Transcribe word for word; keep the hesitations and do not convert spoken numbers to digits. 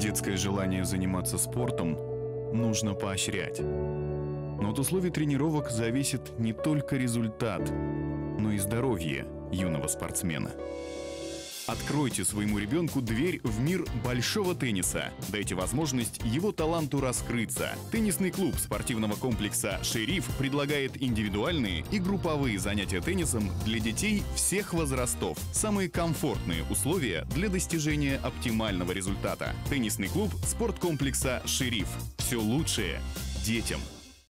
Детское желание заниматься спортом нужно поощрять. Но от условий тренировок зависит не только результат, но и здоровье юного спортсмена. Откройте своему ребенку дверь в мир большого тенниса. Дайте возможность его таланту раскрыться. Теннисный клуб спортивного комплекса «Шериф» предлагает индивидуальные и групповые занятия теннисом для детей всех возрастов. Самые комфортные условия для достижения оптимального результата. Теннисный клуб спорткомплекса «Шериф». Все лучшее детям.